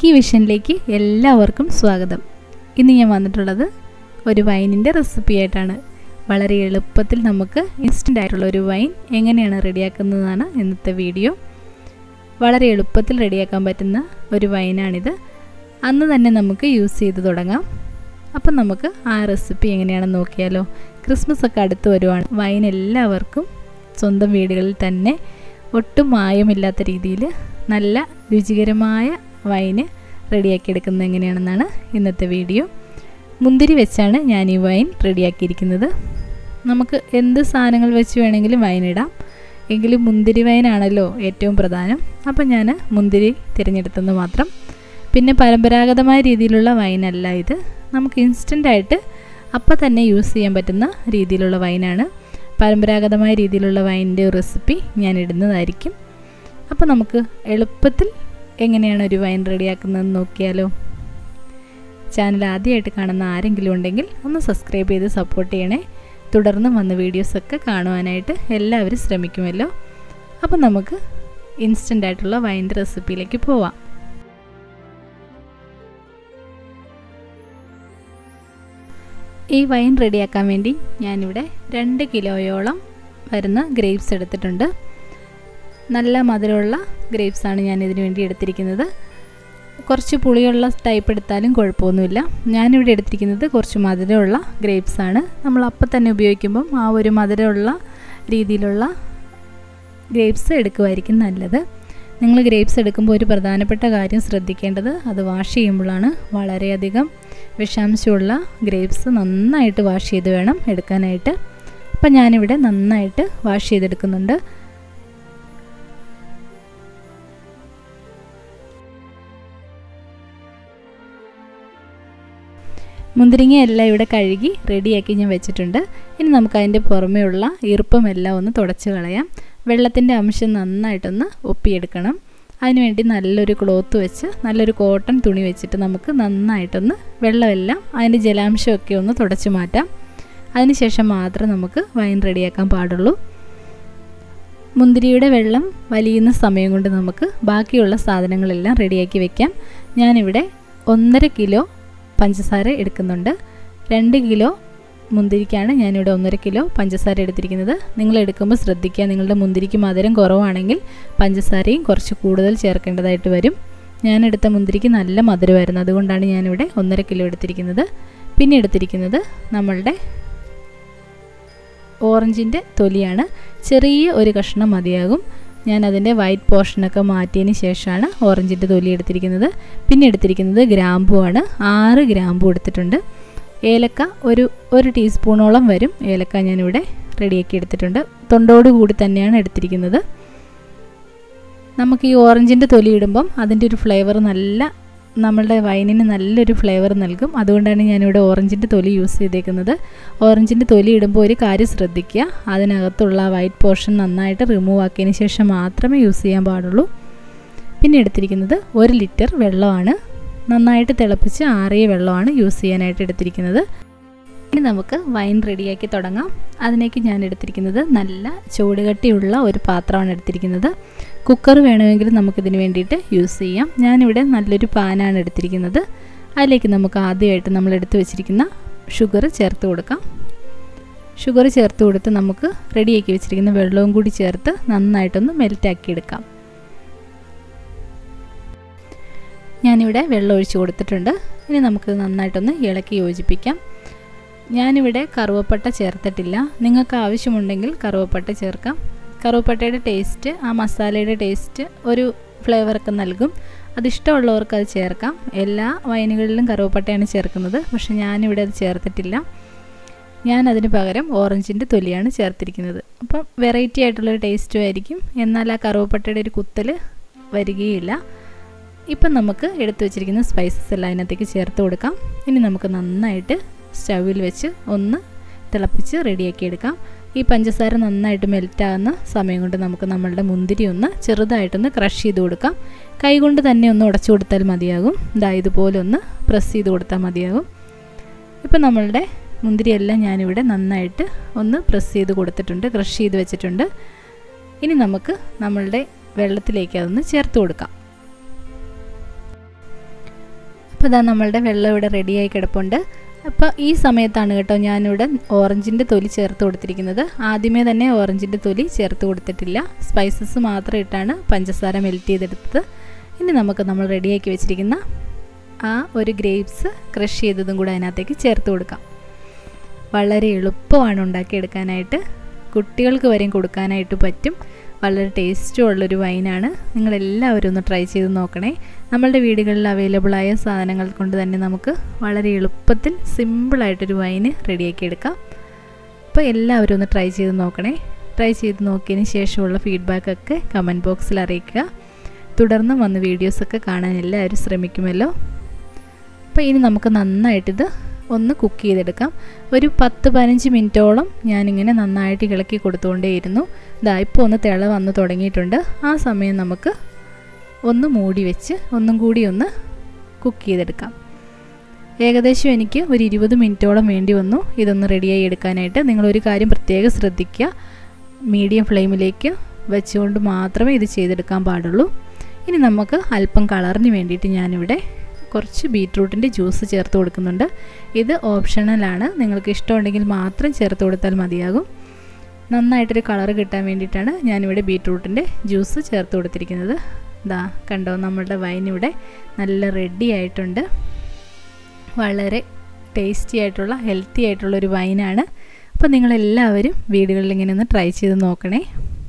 Milky വിഷനിലേക്ക് എല്ലാവർക്കും സ്വാഗതം. ഇന്ന് ഞാൻ വന്നിട്ടുള്ളത് ഒരു വൈനിൻ്റെ റെസിപ്പി ആയിട്ടാണ്. വളരെ എളുപ്പത്തിൽ നമുക്ക് ഇൻസ്റ്റൻ്റ് ആയിട്ടുള്ള ഒരു വൈൻ എങ്ങനെയാണ് റെഡിയാക്കുന്നതാണ് ഇന്നത്തെ വീഡിയോ. വളരെ എളുപ്പത്തിൽ റെഡിയാക്കാൻ പറ്റുന്ന ഒരു വൈനാണിത്. അന്ന് തന്നെ നമുക്ക് യൂസ് ചെയ്ത് തുടങ്ങാം. അപ്പം നമുക്ക് ആ റെസിപ്പി എങ്ങനെയാണെന്ന് നോക്കിയാലോ. ക്രിസ്മസ് ഒക്കെ അടുത്ത് വരുവാണ്. വൈൻ എല്ലാവർക്കും സ്വന്തം വീടുകളിൽ തന്നെ ഒട്ടും മായമില്ലാത്ത രീതിയിൽ നല്ല രുചികരമായ വൈന് റെഡിയാക്കി എടുക്കുന്നത് എങ്ങനെയാണെന്നാണ് ഇന്നത്തെ വീഡിയോ. മുന്തിരി വെച്ചാണ് ഞാൻ ഈ വൈൻ റെഡിയാക്കിയിരിക്കുന്നത്. നമുക്ക് എന്ത് സാധനങ്ങൾ വെച്ച് വേണമെങ്കിലും വൈൻ ഇടാം, എങ്കിലും മുന്തിരി വൈനാണല്ലോ ഏറ്റവും പ്രധാനം. അപ്പം ഞാൻ മുന്തിരി തിരഞ്ഞെടുത്തെന്ന് മാത്രം. പിന്നെ പരമ്പരാഗതമായ രീതിയിലുള്ള വൈനല്ല ഇത്. നമുക്ക് ഇൻസ്റ്റൻ്റായിട്ട് അപ്പം തന്നെ യൂസ് ചെയ്യാൻ പറ്റുന്ന രീതിയിലുള്ള വൈനാണ്. പരമ്പരാഗതമായ രീതിയിലുള്ള വൈനിൻ്റെ റെസിപ്പി ഞാൻ ഇടുന്നതായിരിക്കും. അപ്പോൾ നമുക്ക് എളുപ്പത്തിൽ എങ്ങനെയാണ് ഒരു വൈൻ റെഡിയാക്കുന്നതെന്ന് നോക്കിയാലോ. ചാനൽ ആദ്യമായിട്ട് കാണുന്ന ആരെങ്കിലും ഉണ്ടെങ്കിൽ ഒന്ന് സബ്സ്ക്രൈബ് ചെയ്ത് സപ്പോർട്ട് ചെയ്യണേ. തുടർന്ന് വന്ന വീഡിയോസൊക്കെ കാണുവാനായിട്ട് എല്ലാവരും ശ്രമിക്കുമല്ലോ. അപ്പോൾ നമുക്ക് ഇൻസ്റ്റൻ്റ് ആയിട്ടുള്ള വൈൻ്റെ റെസിപ്പിയിലേക്ക് പോവാം. ഈ വൈൻ റെഡിയാക്കാൻ വേണ്ടി ഞാനിവിടെ 2 കിലോയോളം വരുന്ന ഗ്രേപ്സ് എടുത്തിട്ടുണ്ട്. നല്ല മധുരമുള്ള ഗ്രേപ്സാണ് ഞാൻ ഇതിനു വേണ്ടി എടുത്തിരിക്കുന്നത്. കുറച്ച് പുളിയുള്ള ടൈപ്പ് എടുത്താലും കുഴപ്പമൊന്നുമില്ല. ഞാനിവിടെ എടുത്തിരിക്കുന്നത് കുറച്ച് മധുരമുള്ള ഗ്രേപ്സാണ്. നമ്മൾ അപ്പം തന്നെ ഉപയോഗിക്കുമ്പം ആ ഒരു മധുരമുള്ള രീതിയിലുള്ള ഗ്രേപ്സ് എടുക്കുമായിരിക്കും നല്ലത്. നിങ്ങൾ ഗ്രേപ്സ് എടുക്കുമ്പോൾ ഒരു പ്രധാനപ്പെട്ട കാര്യം ശ്രദ്ധിക്കേണ്ടത്, അത് വാഷ് ചെയ്യുമ്പോഴാണ്. വളരെയധികം വിഷാംശമുള്ള ഗ്രേപ്സ് നന്നായിട്ട് വാഷ് ചെയ്ത് വേണം എടുക്കാനായിട്ട്. അപ്പം ഞാനിവിടെ നന്നായിട്ട് വാഷ് ചെയ്തെടുക്കുന്നുണ്ട്. മുന്തിരിങ്ങ എല്ലാം ഇവിടെ കഴുകി റെഡിയാക്കി ഞാൻ വെച്ചിട്ടുണ്ട്. ഇനി നമുക്ക് അതിൻ്റെ പുറമേ ഉള്ള ഈർപ്പമെല്ലാം ഒന്ന് തുടച്ച് കളയാം. വെള്ളത്തിൻ്റെ അംശം നന്നായിട്ടൊന്ന് ഒപ്പിയെടുക്കണം. അതിനുവേണ്ടി നല്ലൊരു ക്ലോത്ത് വെച്ച്, നല്ലൊരു കോട്ടൺ തുണി വെച്ചിട്ട് നമുക്ക് നന്നായിട്ടൊന്ന് വെള്ളമെല്ലാം അതിൻ്റെ ജലാംശമൊക്കെ ഒന്ന് തുടച്ച് മാറ്റാം. അതിനുശേഷം മാത്രം നമുക്ക് വൈൻ റെഡിയാക്കാൻ പാടുള്ളൂ. മുന്തിരിയുടെ വെള്ളം വലിയുന്ന സമയം കൊണ്ട് നമുക്ക് ബാക്കിയുള്ള സാധനങ്ങളെല്ലാം റെഡിയാക്കി വെക്കാം. ഞാനിവിടെ 1.5 കിലോ പഞ്ചസാര എടുക്കുന്നുണ്ട്. 2 കിലോ മുന്തിരിക്കാണ് ഞാനിവിടെ 1.5 കിലോ പഞ്ചസാര എടുത്തിരിക്കുന്നത്. നിങ്ങൾ എടുക്കുമ്പോൾ ശ്രദ്ധിക്കുക, നിങ്ങളുടെ മുന്തിരിക്ക് മധുരം കുറവാണെങ്കിൽ പഞ്ചസാരയും കുറച്ച് കൂടുതൽ ചേർക്കേണ്ടതായിട്ട് വരും. ഞാനെടുത്ത മുന്തിരിക്ക് നല്ല മധുരമായിരുന്നു, അതുകൊണ്ടാണ് ഞാനിവിടെ 1.5 കിലോ എടുത്തിരിക്കുന്നത്. പിന്നെ എടുത്തിരിക്കുന്നത് നമ്മളുടെ ഓറഞ്ചിൻ്റെ തൊലിയാണ്. ചെറിയ ഒരു കഷ്ണം മതിയാകും. ഞാൻ അതിൻ്റെ വൈറ്റ് പോർഷനൊക്കെ മാറ്റിയതിന് ശേഷമാണ് ഓറഞ്ചിൻ്റെ തൊലി എടുത്തിരിക്കുന്നത്. പിന്നെ എടുത്തിരിക്കുന്നത് ഗ്രാമ്പുവാണ്. 6 ഗ്രാമ്പു എടുത്തിട്ടുണ്ട്. ഏലക്ക ഒരു ടീസ്പൂണോളം വരും ഏലക്ക ഞാനിവിടെ റെഡിയാക്കി എടുത്തിട്ടുണ്ട്. തൊണ്ടോട് കൂടി തന്നെയാണ് എടുത്തിരിക്കുന്നത്. നമുക്ക് ഈ ഓറഞ്ചിൻ്റെ തൊലി ഇടുമ്പം അതിൻ്റെ ഒരു ഫ്ലേവർ നമ്മളുടെ വൈനിന് നല്ലൊരു ഫ്ലേവർ നൽകും. അതുകൊണ്ടാണ് ഞാനിവിടെ ഓറഞ്ചിൻ്റെ തൊലി യൂസ് ചെയ്തേക്കുന്നത്. ഓറഞ്ചിൻ്റെ തൊലി ഇടുമ്പോൾ ഒരു കാര്യം ശ്രദ്ധിക്കുക, അതിനകത്തുള്ള വൈറ്റ് പോർഷൻ നന്നായിട്ട് റിമൂവ് ആക്കിയതിന് ശേഷം മാത്രമേ യൂസ് ചെയ്യാൻ പാടുള്ളൂ. പിന്നെ എടുത്തിരിക്കുന്നത് 1 ലിറ്റർ വെള്ളമാണ്. നന്നായിട്ട് തിളപ്പിച്ച് ആറിയ വെള്ളമാണ് യൂസ് ചെയ്യാനായിട്ട് എടുത്തിരിക്കുന്നത്. ഇനി നമുക്ക് വൈൻ റെഡിയാക്കി തുടങ്ങാം. അതിലേക്ക് ഞാൻ എടുത്തിരിക്കുന്നത് നല്ല ചൂടുകട്ടിയുള്ള ഒരു പാത്രമാണ് എടുത്തിരിക്കുന്നത്. കുക്കർ വേണമെങ്കിൽ നമുക്കിതിന് വേണ്ടിയിട്ട് യൂസ് ചെയ്യാം. ഞാനിവിടെ നല്ലൊരു പാനാണ് എടുത്തിരിക്കുന്നത്. അതിലേക്ക് നമുക്ക് ആദ്യമായിട്ട് നമ്മൾ എടുത്തു വെച്ചിരിക്കുന്ന ഷുഗർ ചേർത്ത് കൊടുക്കാം. ഷുഗർ ചേർത്ത് കൊടുത്ത് നമുക്ക് റെഡിയാക്കി വെച്ചിരിക്കുന്ന വെള്ളവും കൂടി ചേർത്ത് നന്നായിട്ടൊന്ന് മെൽറ്റാക്കി എടുക്കാം. ഞാനിവിടെ വെള്ളം ഒഴിച്ച് കൊടുത്തിട്ടുണ്ട്. ഇനി നമുക്ക് നന്നായിട്ടൊന്ന് ഇളക്കി യോജിപ്പിക്കാം. ഞാനിവിടെ കറുവപ്പട്ട ചേർത്തിട്ടില്ല. നിങ്ങൾക്ക് ആവശ്യമുണ്ടെങ്കിൽ കറുവപ്പട്ട ചേർക്കാം. കറുവപ്പട്ടയുടെ ടേസ്റ്റ്, ആ മസാലയുടെ ടേസ്റ്റ് ഒരു ഫ്ലേവറൊക്കെ നൽകും. അതിഷ്ടമുള്ളവർക്ക് അത് ചേർക്കാം. എല്ലാ വൈനുകളിലും കറുവപ്പട്ടയാണ് ചേർക്കുന്നത്, പക്ഷേ ഞാനിവിടെ അത് ചേർത്തിട്ടില്ല. ഞാനതിന് പകരം ഓറഞ്ചിൻ്റെ തൊലിയാണ് ചേർത്തിരിക്കുന്നത്. അപ്പം വെറൈറ്റി ആയിട്ടുള്ളൊരു ടേസ്റ്റും ആയിരിക്കും, എന്നാൽ ആ കറുവപ്പട്ടയുടെ ഒരു കുത്തൽ വരികയില്ല. ഇപ്പം നമുക്ക് എടുത്തു വെച്ചിരിക്കുന്ന സ്പൈസസ് എല്ലാം അതിനകത്തേക്ക് ചേർത്ത് കൊടുക്കാം. ഇനി നമുക്ക് നന്നായിട്ട് സ്റ്റൗവിൽ വെച്ച് ഒന്ന് തിളപ്പിച്ച് റെഡിയാക്കി എടുക്കാം. ഈ പഞ്ചസാര നന്നായിട്ട് മെൽറ്റാകുന്ന സമയം കൊണ്ട് നമുക്ക് നമ്മളുടെ മുന്തിരി ഒന്ന് ചെറുതായിട്ടൊന്ന് ക്രഷ് ചെയ്ത് കൊടുക്കാം. കൈകൊണ്ട് തന്നെ ഒന്ന് ഉടച്ചു കൊടുത്താൽ മതിയാകും. ഇതുപോലെ ഒന്ന് പ്രസ് ചെയ്ത് കൊടുത്താൽ മതിയാകും. ഇപ്പം നമ്മളുടെ മുന്തിരിയെല്ലാം ഞാനിവിടെ നന്നായിട്ട് ഒന്ന് പ്രസ് ചെയ്ത് കൊടുത്തിട്ടുണ്ട്, ക്രഷ് ചെയ്ത് വെച്ചിട്ടുണ്ട്. ഇനി നമുക്ക് നമ്മളുടെ വെള്ളത്തിലേക്ക് അതൊന്ന് ചേർത്ത് കൊടുക്കാം. അപ്പോൾ ഇതാ നമ്മളുടെ വെള്ളം ഇവിടെ റെഡിയായി കിടപ്പുണ്ട്. അപ്പോൾ ഈ സമയത്താണ് കേട്ടോ ഞാനിവിടെ ഓറഞ്ചിൻ്റെ തൊലി ചേർത്ത് കൊടുത്തിരിക്കുന്നത്. ആദ്യമേ തന്നെ ഓറഞ്ചിൻ്റെ തൊലി ചേർത്ത് കൊടുത്തിട്ടില്ല, സ്പൈസസ് മാത്രം ഇട്ടാണ് പഞ്ചസാര മെൽറ്റ് ചെയ്തെടുത്തത്. ഇനി നമുക്ക് നമ്മൾ റെഡിയാക്കി വെച്ചിരിക്കുന്ന ആ ഒരു ഗ്രേപ്സ് ക്രഷ് ചെയ്തതും കൂടെ അതിനകത്തേക്ക് ചേർത്ത് കൊടുക്കാം. വളരെ എളുപ്പമാണ് ഉണ്ടാക്കിയെടുക്കാനായിട്ട്, കുട്ടികൾക്ക് വരെയും കൊടുക്കാനായിട്ട് പറ്റും. വളരെ ടേസ്റ്റും ഉള്ളൊരു വൈനാണ്. നിങ്ങളെല്ലാവരും ഒന്ന് ട്രൈ ചെയ്ത് നോക്കണേ. നമ്മളുടെ വീടുകളിൽ അവൈലബിളായ സാധനങ്ങൾ കൊണ്ട് തന്നെ നമുക്ക് വളരെ എളുപ്പത്തിൽ സിമ്പിളായിട്ടൊരു വൈന് റെഡിയാക്കി എടുക്കാം. അപ്പോൾ എല്ലാവരും ഒന്ന് ട്രൈ ചെയ്ത് നോക്കണേ. ട്രൈ ചെയ്ത് നോക്കിയതിന് ശേഷമുള്ള ഫീഡ്ബാക്കൊക്കെ കമൻറ്റ് ബോക്സിൽ അറിയിക്കുക. തുടർന്നും വന്ന് വീഡിയോസൊക്കെ കാണാൻ എല്ലാവരും ശ്രമിക്കുമല്ലോ. അപ്പോൾ ഇനി നമുക്ക് നന്നായിട്ടിത് ഒന്ന് കുക്ക് ചെയ്തെടുക്കാം. ഒരു 10-15 മിനിറ്റോളം ഞാനിങ്ങനെ നന്നായിട്ട് ഇളക്കി കൊടുത്തുകൊണ്ടേയിരുന്നു. ഇതാ ഇപ്പോൾ ഒന്ന് തിള വന്ന് തുടങ്ങിയിട്ടുണ്ട്. ആ സമയം നമുക്ക് ഒന്ന് മൂടി വെച്ച് ഒന്നും കൂടി ഒന്ന് കുക്ക് ചെയ്തെടുക്കാം. ഏകദേശം എനിക്ക് ഒരു 20 മിനിറ്റോളം വേണ്ടി വന്നു ഇതൊന്ന് റെഡിയായി എടുക്കാനായിട്ട്. നിങ്ങളൊരു കാര്യം പ്രത്യേകം ശ്രദ്ധിക്കുക, മീഡിയം ഫ്ലെയിമിലേക്ക് വെച്ചുകൊണ്ട് മാത്രമേ ഇത് ചെയ്തെടുക്കാൻ പാടുള്ളൂ. ഇനി നമുക്ക് അല്പം കളറിന് വേണ്ടിയിട്ട് ഞാനിവിടെ കുറച്ച് ബീറ്റ്റൂട്ടിൻ്റെ ജ്യൂസ് ചേർത്ത് കൊടുക്കുന്നുണ്ട്. ഇത് ഓപ്ഷണലാണ്, നിങ്ങൾക്ക് ഇഷ്ടമുണ്ടെങ്കിൽ മാത്രം ചേർത്ത് കൊടുത്താൽ മതിയാകും. നന്നായിട്ടൊരു കളർ കിട്ടാൻ വേണ്ടിയിട്ടാണ് ഞാനിവിടെ ബീറ്റ്റൂട്ടിൻ്റെ ജ്യൂസ് ചേർത്ത് കൊടുത്തിരിക്കുന്നത്. ഇതാ കണ്ടോ, നമ്മളുടെ വൈൻ ഇവിടെ നല്ല റെഡി ആയിട്ടുണ്ട്. വളരെ ടേസ്റ്റി ആയിട്ടുള്ള ഹെൽത്തി ആയിട്ടുള്ളൊരു വൈനാണ്. അപ്പോൾ നിങ്ങളെല്ലാവരും വീടുകളിൽ ഇങ്ങനെ ഒന്ന് ട്രൈ ചെയ്ത് നോക്കണേ.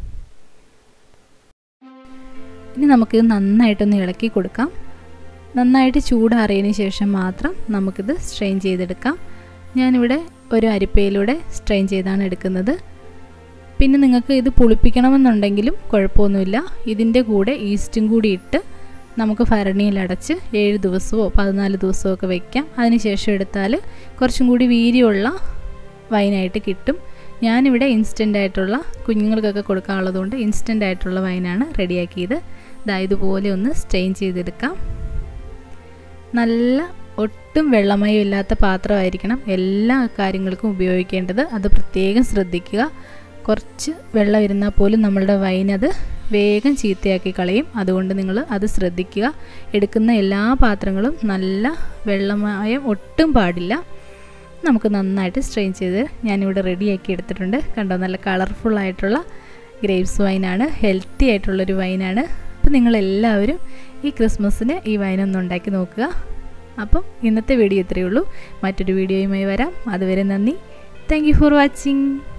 ഇനി നമുക്കിത് നന്നായിട്ടൊന്ന് ഇളക്കി കൊടുക്കാം. നന്നായിട്ട് ചൂടാറിയതിന് ശേഷം മാത്രം നമുക്കിത് സ്ട്രെയിൻ ചെയ്തെടുക്കാം. ഞാനിവിടെ ഒരു അരിപ്പയിലൂടെ സ്ട്രെയിൻ ചെയ്താണ് എടുക്കുന്നത്. പിന്നെ നിങ്ങൾക്ക് ഇത് പുളിപ്പിക്കണമെന്നുണ്ടെങ്കിലും കുഴപ്പമൊന്നുമില്ല. ഇതിൻ്റെ കൂടെ ഈസ്റ്റും കൂടി ഇട്ട് നമുക്ക് ഭരണിയിലടച്ച് 7 ദിവസമോ 14 ദിവസമോ ഒക്കെ വയ്ക്കാം. അതിനുശേഷം എടുത്താൽ കുറച്ചും കൂടി വീര്യമുള്ള വൈനായിട്ട് കിട്ടും. ഞാനിവിടെ ഇൻസ്റ്റൻ്റ് ആയിട്ടുള്ള കുഞ്ഞുങ്ങൾക്കൊക്കെ കൊടുക്കാനുള്ളതുകൊണ്ട് ഇൻസ്റ്റൻ്റ് ആയിട്ടുള്ള വൈനാണ് റെഡിയാക്കിയത്. ഇതുപോലെ ഒന്ന് സ്ട്രെയിൻ ചെയ്തെടുക്കാം. നല്ല ഒട്ടും വെള്ളമയം ഇല്ലാത്ത പാത്രമായിരിക്കണം എല്ലാ കാര്യങ്ങൾക്കും ഉപയോഗിക്കേണ്ടത്. അത് പ്രത്യേകം ശ്രദ്ധിക്കുക. കുറച്ച് വെള്ളം ഇരുന്നാൽ പോലും നമ്മളുടെ വൈനത് വേഗം ചീത്തയാക്കി കളയും. അതുകൊണ്ട് നിങ്ങൾ അത് ശ്രദ്ധിക്കുക. എടുക്കുന്ന എല്ലാ പാത്രങ്ങളും നല്ല വെള്ളമയം ഒട്ടും പാടില്ല. നമുക്ക് നന്നായിട്ട് സ്ട്രെയിൻ ചെയ്ത് ഞാനിവിടെ റെഡിയാക്കി എടുത്തിട്ടുണ്ട്. കണ്ടോ, നല്ല കളർഫുള്ളായിട്ടുള്ള ഗ്രേപ്സ് വൈനാണ്, ഹെൽത്തി ആയിട്ടുള്ളൊരു വൈനാണ്. അപ്പോൾ നിങ്ങളെല്ലാവരും ഈ ക്രിസ്മസിന് ഈ വൈനൊന്ന് ഉണ്ടാക്കി നോക്കുക. അപ്പം ഇന്നത്തെ വീഡിയോ ഇത്രയേ ഉള്ളൂ. മറ്റൊരു വീഡിയോയുമായി വരാം. അതുവരെ നന്ദി. Thank you for watching.